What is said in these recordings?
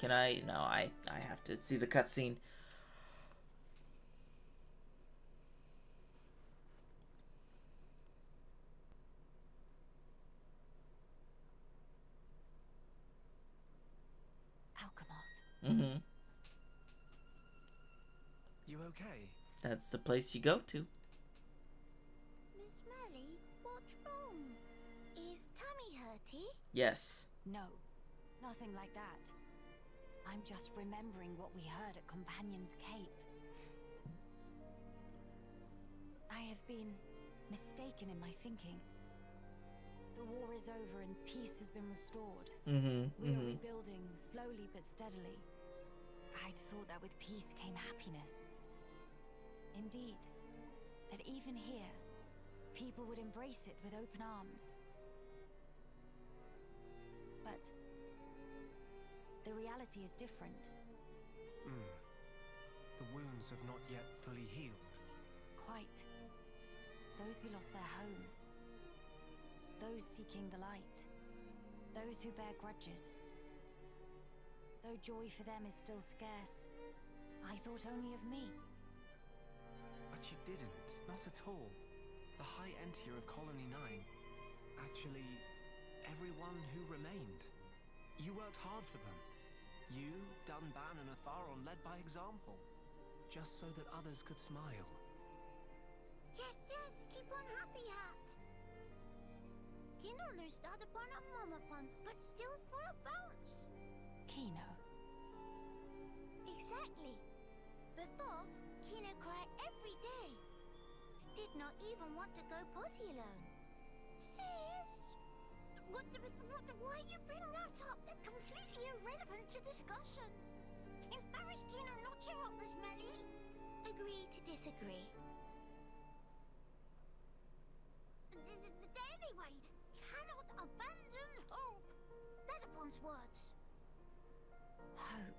Can I? No, I have to see the cutscene. Alchemoth. Mm-hmm. You okay? That's the place you go to. Miss Melly, what's wrong? Is tummy hurty? Yes. No, nothing like that. I'm just remembering what we heard at Companion's Cape. I have been mistaken in my thinking. The war is over and peace has been restored. Mm-hmm. We are rebuilding slowly but steadily. I'd thought that with peace came happiness. Indeed, that even here, people would embrace it with open arms. But the reality is different. The wounds have not yet fully healed. Quite. Those who lost their home. Those seeking the light. Those who bear grudges. Though joy for them is still scarce, I thought only of me. But you didn't. Not at all. The High Entier of Colony 9. Actually, everyone who remained. You worked hard for them. You, Dunban, and Atharon led by example. Just so that others could smile. Yes, keep on happy hat. Kino lustad upon a momopon, but still full of bones. Kino. Exactly. Before, Kino cried every day. Did not even want to go potty alone. Sis! Why you bring that up? That's completely irrelevant to discussion. Embarrass Kino not cheer up, Miss Melly. Agree to disagree. Anyway, cannot abandon hope. That upon's words. Hope.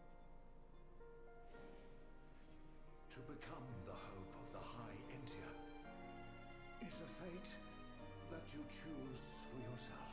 To become the hope of the High Entier is a fate that you choose for yourself.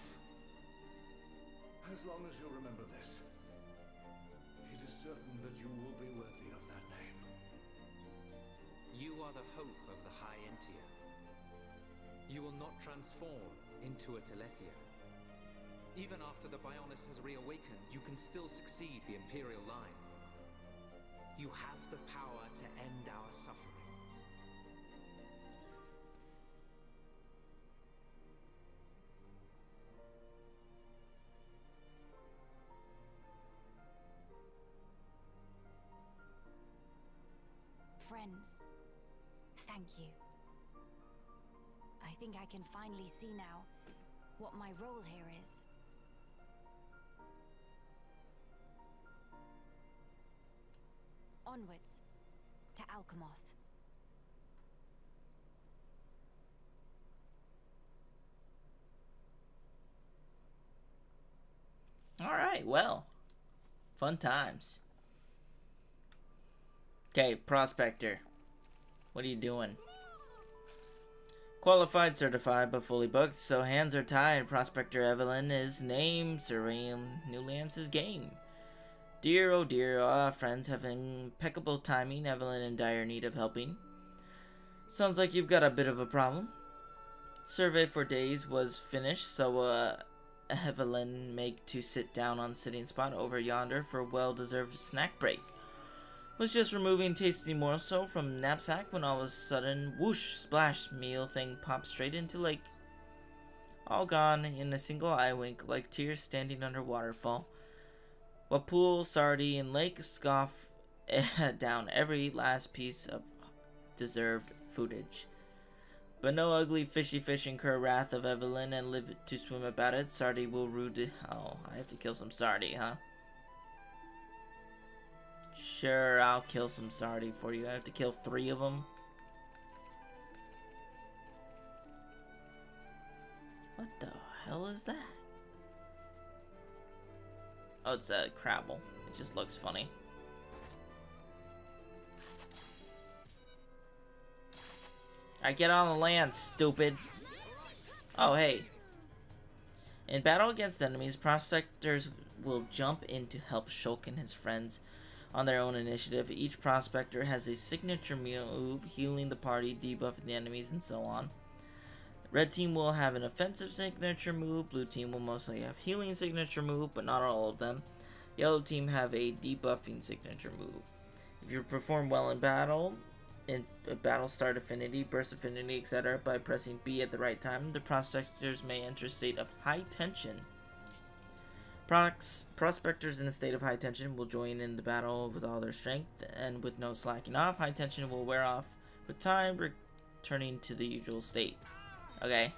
As long as you remember this, it is certain that you will be worthy of that name. You are the hope of the High Entier. You will not transform into a Telethia. Even after the Bionis has reawakened, you can still succeed the Imperial line. You have the power to end our suffering. Friends, thank you. I think I can finally see now what my role here is. Onwards to Alchemoth. Alright, well. Fun times. Okay, Prospector. What are you doing? Qualified, certified, but fully booked, so hands are tied. Prospector Evelyn is named, surveying Newlands' game. Dear, oh dear, friends have impeccable timing. Evelyn in dire need of helping. Sounds like you've got a bit of a problem. Survey for days was finished, so Evelyn make to sit down on sitting spot over yonder for well-deserved snack break. Was just removing tasty morsel from knapsack when all of a sudden, whoosh, splash, meal thing popped straight into lake. All gone in a single eye wink, like tears standing under waterfall. Wapul, Sardi, and Lake scoff down every last piece of deserved foodage. But no ugly fishy fish incur wrath of Evelyn and live to swim about it. Sardi will rude. Oh, I have to kill some Sardi, huh? Sure, I'll kill some Sardi for you. I have to kill 3 of them. What the hell is that? Oh, it's a Crabble. It just looks funny. Alright, get on the land, stupid. Oh, hey. In battle against enemies, prospectors will jump in to help Shulk and his friends on their own initiative. Each prospector has a signature move, healing the party, debuffing the enemies, and so on. Red team will have an offensive signature move. Blue team will mostly have healing signature move, but not all of them. Yellow team have a debuffing signature move. If you perform well in battle start affinity, burst affinity, etc. by pressing B at the right time, the prospectors may enter a state of high tension. Prospectors in a state of high tension will join in the battle with all their strength, and with no slacking off, high tension will wear off with time, returning to the usual state. Okay.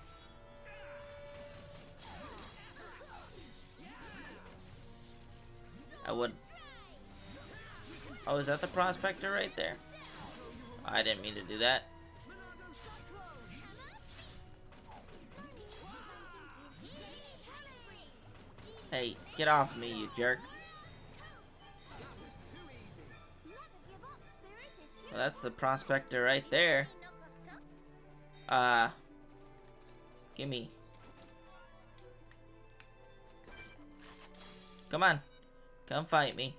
Oh, is that the prospector right there? I didn't mean to do that. Hey, get off me, you jerk. Well, that's the prospector right there. Gimme. Come on. Come fight me.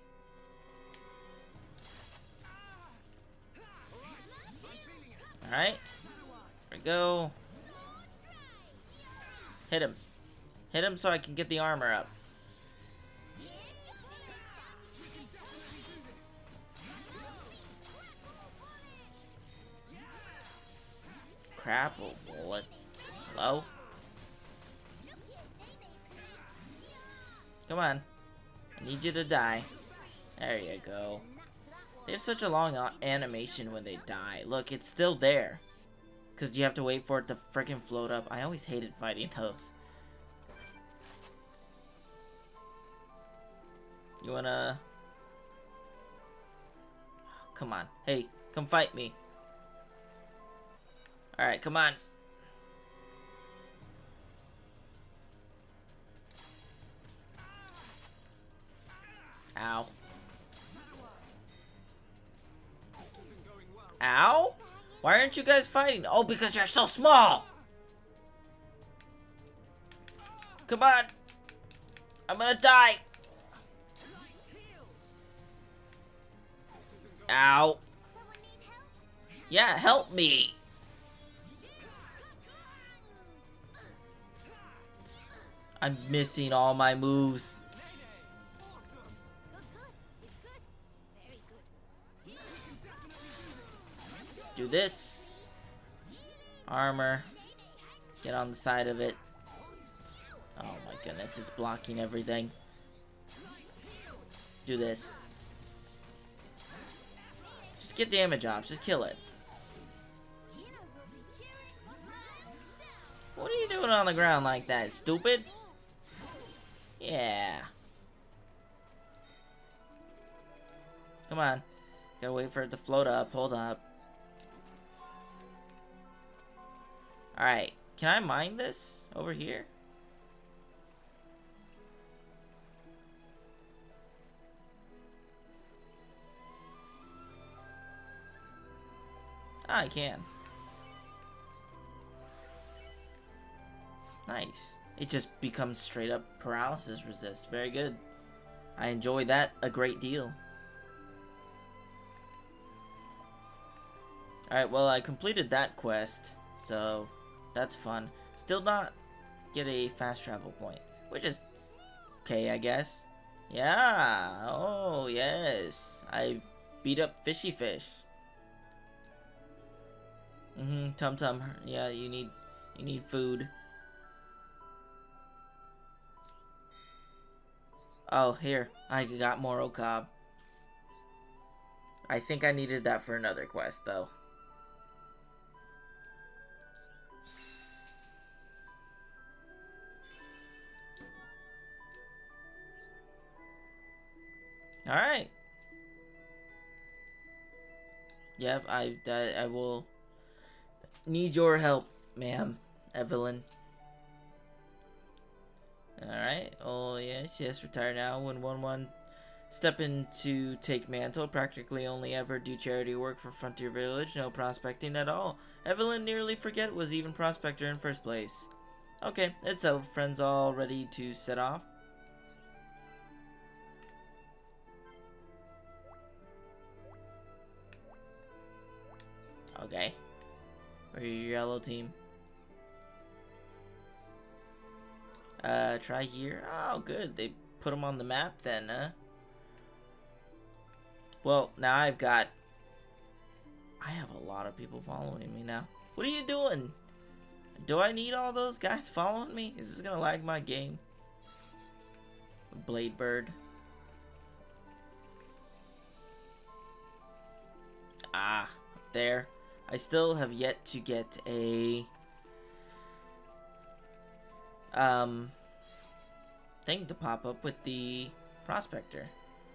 Alright. There we go. Hit him. Hit him so I can get the armor up. Crap, oh bullet. Hello? Come on. I need you to die. There you go. They have such a long animation when they die. Look, it's still there. Because you have to wait for it to freaking float up. I always hated fighting those. You wanna... Come on. Hey, come fight me. Alright, come on. Ow. Ow? Why aren't you guys fighting? Oh, because you're so small! Come on! I'm gonna die! Ow. Yeah, help me! I'm missing all my moves. Do this. Armor. Get on the side of it. Oh my goodness, it's blocking everything. Do this. Just get damage off. Just kill it. What are you doing on the ground like that, stupid? Yeah. Come on. Gotta wait for it to float up. Hold up. Alright. Can I mine this over here? I can. Nice. It just becomes straight up paralysis resist. Very good. I enjoy that a great deal. Alright, well, I completed that quest, so that's fun. Still not get a fast travel point, which is okay, I guess. Yeah. Oh, yes. I beat up Fishy Fish. Tum Tum. Yeah, you need food. Oh, here. I got Moro Cob. I think I needed that for another quest, though. Alright. Yep, I will need your help, ma'am, Evelyn. Alright. Oh, yes, retire now. When 1-1 step into take mantle, practically only ever do charity work for Frontier Village, no prospecting at all. Evelyn nearly forget was even prospector in first place. Okay, it's settled. Friends all ready to set off. Okay. Where your yellow team? Try here. Oh, good. They put them on the map then, huh? Well, now I have a lot of people following me now. What are you doing? Do I need all those guys following me? Is this gonna lag my game? Blade Bird. Ah, up there. I still have yet to get a thing to pop up with the prospector.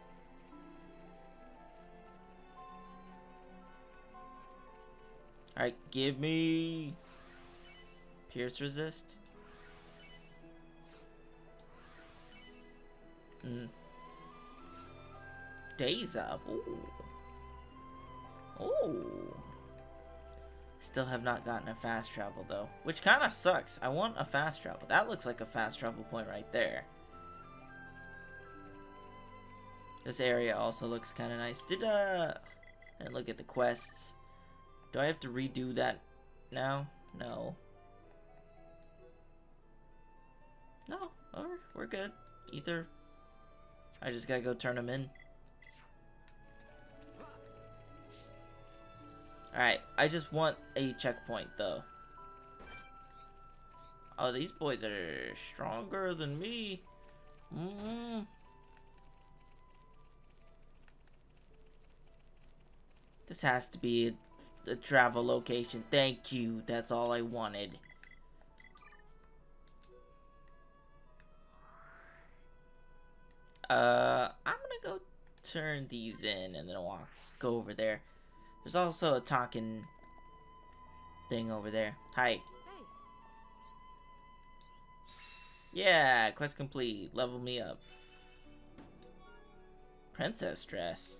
Alright, give me pierce resist. Days up. Ooh. Ooh. Still have not gotten a fast travel though, which kind of sucks. I want a fast travel. That looks like a fast travel point right there. This area also looks kind of nice. And look at the quests. Do I have to redo that now? No. No, we're good. Ether. I just gotta go turn them in. Alright, I just want a checkpoint though. Oh, these boys are stronger than me. This has to be a travel location. Thank you. That's all I wanted. I'm gonna go turn these in and then go over there. There's also a talking thing over there. Hi. Hey. Yeah, quest complete. Level me up. Princess dress.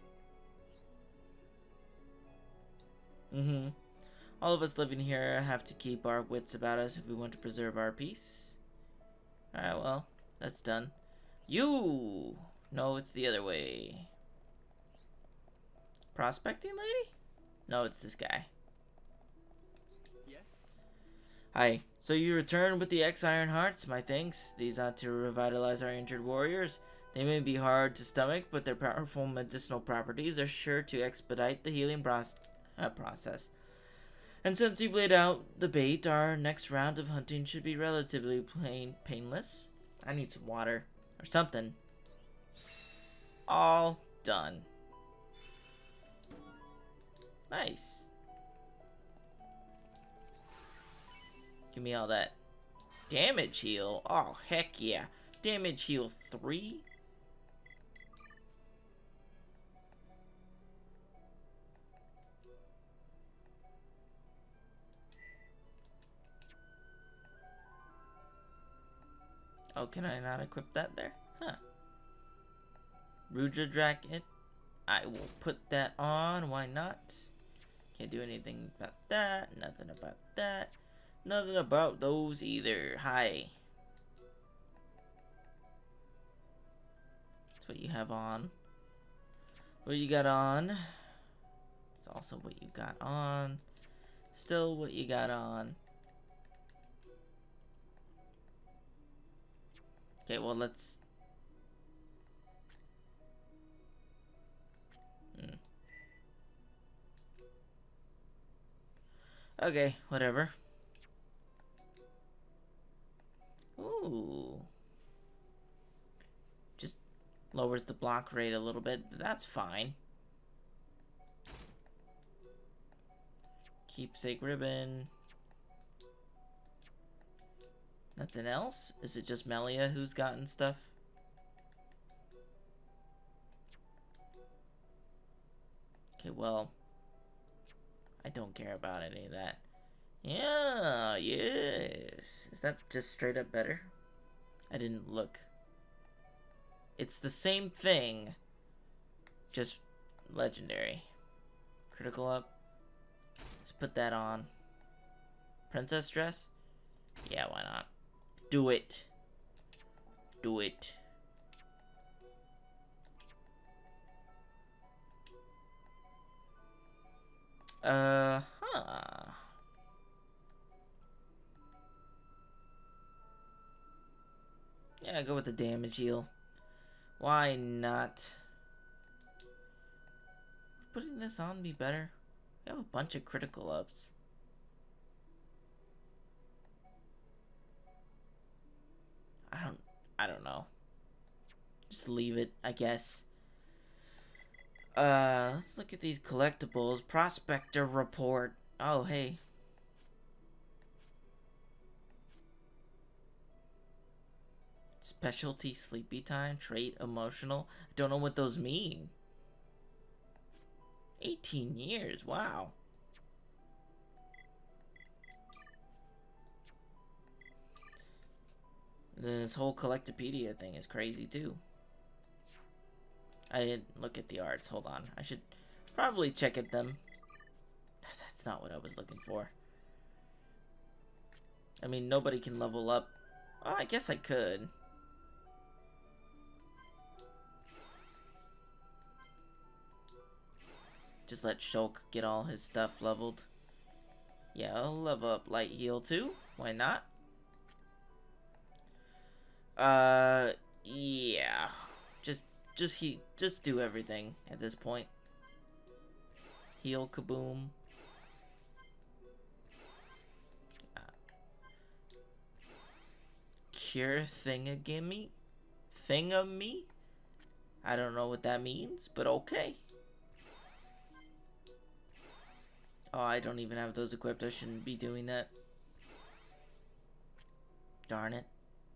All of us living here have to keep our wits about us if we want to preserve our peace. Alright, well, that's done. You! No, it's the other way. Prospecting lady? No, it's this guy. Yes? Hi. So you return with the X-Iron Hearts, my thanks. These ought to revitalize our injured warriors. They may be hard to stomach, but their powerful medicinal properties are sure to expedite the healing process. And since you've laid out the bait, our next round of hunting should be relatively painless. I need some water. Or something. All done. Nice. Give me all that. Damage heal. Oh, heck yeah. Damage heal 3? Oh, can I not equip that there? Huh. Rudra Dragon. I will put that on. Why not? Can't do anything about that. Nothing about that. Nothing about those either. Hi. That's what you have on. What you got on. It's also what you got on. Still what you got on. Okay, well, let's... Okay, whatever. Ooh. Just lowers the block rate a little bit. That's fine. Keepsake ribbon. Nothing else? Is it just Melia who's gotten stuff? Okay, well, I don't care about any of that. Yeah, yes. Is that just straight up better? I didn't look. It's the same thing, just legendary. Critical up. Let's put that on. Princess dress? Yeah, why not? Do it. Do it. Huh. Yeah, go with the damage heal. Why not? Would putting this on be better? We have a bunch of critical ups. I don't know. Just leave it, I guess. Let's look at these collectibles. Prospector report. Oh, hey. Specialty sleepy time, trait emotional. I don't know what those mean. 18 years, wow. And then this whole Collectopedia thing is crazy too. I didn't look at the arts, hold on. I should probably check at them. That's not what I was looking for. I mean, nobody can level up. Oh, I guess I could. Just let Shulk get all his stuff leveled. Yeah, I'll level up Light Heal too. Why not? Yeah. Just do everything at this point. Heal Kaboom. Cure Thingagimmy? Thingamy? I don't know what that means, but okay. Oh, I don't even have those equipped. I shouldn't be doing that. Darn it.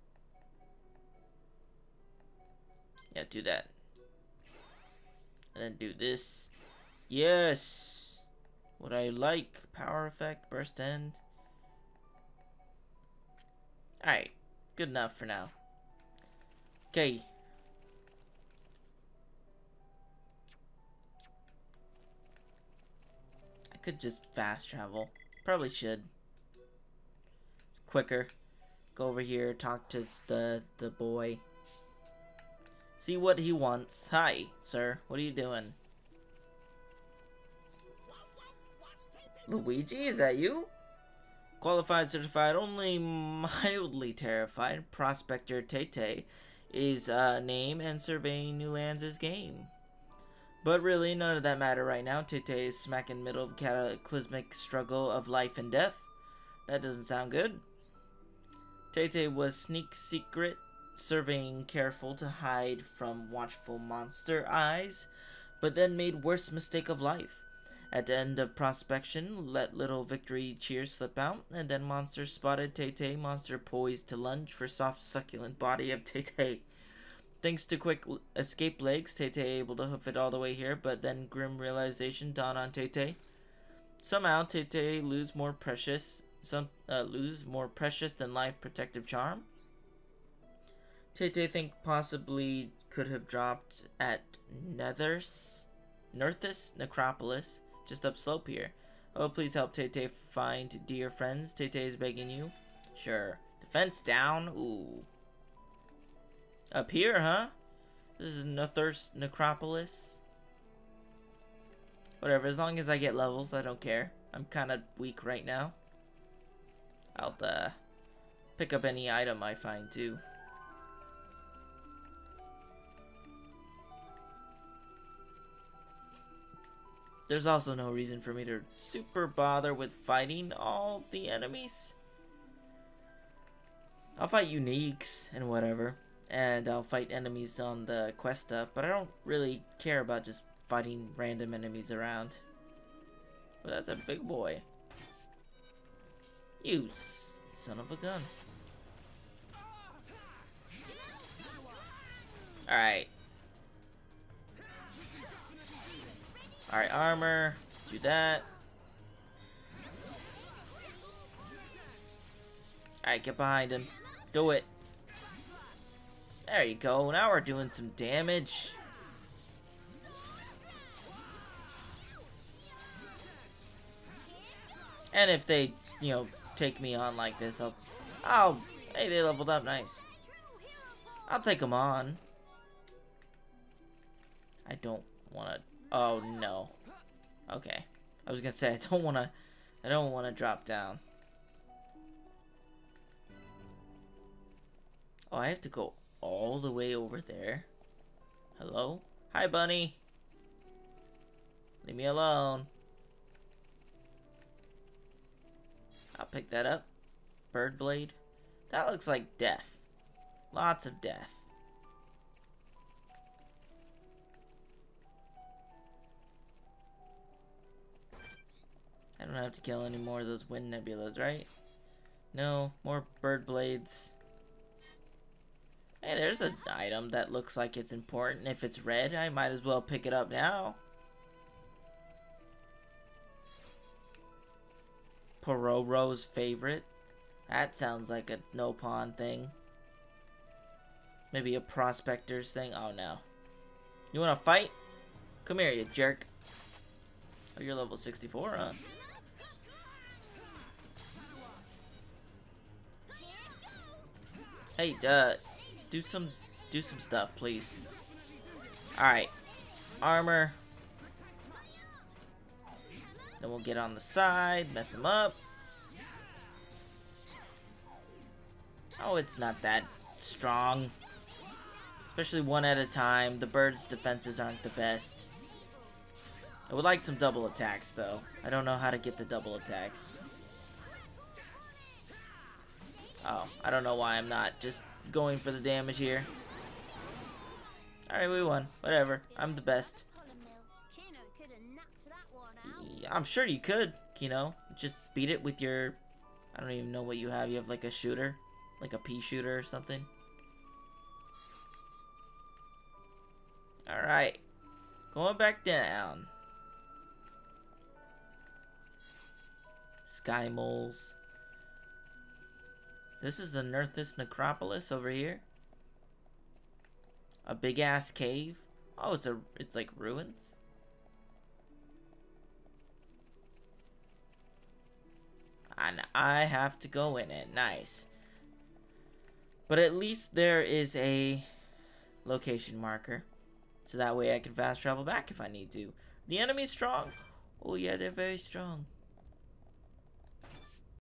Yeah, do that. And then do this. Yes! What I like. Power effect, burst end. Alright. Good enough for now. Okay. I could just fast travel. Probably should. It's quicker. Go over here, talk to the boy. See what he wants. Hi, sir. What are you doing? Luigi, is that you? Qualified, certified, only mildly terrified. Prospector Tete is name and surveying New Lands' game. But really, none of that matter right now. Tete is smack in the middle of a cataclysmic struggle of life and death. That doesn't sound good. Tete was secret, surveying careful to hide from watchful monster eyes, but then made worst mistake of life. At the end of prospection, let little victory cheers slip out, and then monster spotted Tete, monster poised to lunge for soft succulent body of Tete. Thanks to quick escape legs, Tete able to hoof it all the way here, but then grim realization dawned on Tete. Somehow, Tete lose more precious than life protective charm. Tete think possibly could have dropped at Nerthus Necropolis, just upslope here. Oh, please help Tete find dear friends. Tete is begging you. Sure. Defense down. Ooh. Up here, huh? This is Nerthus Necropolis. Whatever, as long as I get levels, I don't care. I'm kind of weak right now. I'll pick up any item I find too. There's also no reason for me to super bother with fighting all the enemies. I'll fight uniques and whatever, and I'll fight enemies on the quest stuff, but I don't really care about just fighting random enemies around. But that's a big boy. You son of a gun. Alright. Alright, armor. Do that. Alright, get behind him. Do it. There you go. Now we're doing some damage. And if they, you know, take me on like this, hey, they leveled up, nice. I'll take them on. I don't want to. Oh no. Okay. I was gonna say I don't want to drop down. Oh, I have to go all the way over there. Hello? Hi, bunny. Leave me alone. I'll pick that up. Bird blade. That looks like death. Lots of death. I don't have to kill any more of those wind nebulas, right? No, more bird blades. Hey, there's an item that looks like it's important. If it's red, I might as well pick it up now. Pororo's favorite. That sounds like a no pawn thing. Maybe a prospector's thing. Oh no. You wanna fight? Come here, you jerk. Oh, you're level 64, huh? Hey, do some stuff, please. Alright. Armor. Then we'll get on the side, mess him up. Oh, it's not that strong. Especially one at a time. The bird's defenses aren't the best. I would like some double attacks, though. I don't know how to get the double attacks. Oh, I don't know why I'm not just going for the damage here. Alright, we won. Whatever. I'm the best. Yeah, I'm sure you could, Kino. Just beat it with your... I don't even know what you have. You have like a shooter? Like a pea shooter or something? Alright. Going back down. Sky moles. This is the Nerthus Necropolis over here. A big ass cave. Oh, it's like ruins. And I have to go in it. Nice. But at least there is a location marker. So that way I can fast travel back if I need to. The enemy's strong. Oh yeah, they're very strong.